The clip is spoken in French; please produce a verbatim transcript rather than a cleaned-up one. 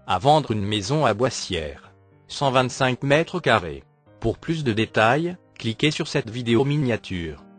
à vendre une maison à Boissière. cent vingt-cinq mètres carrés. Pour plus de détails, cliquez sur cette vidéo miniature.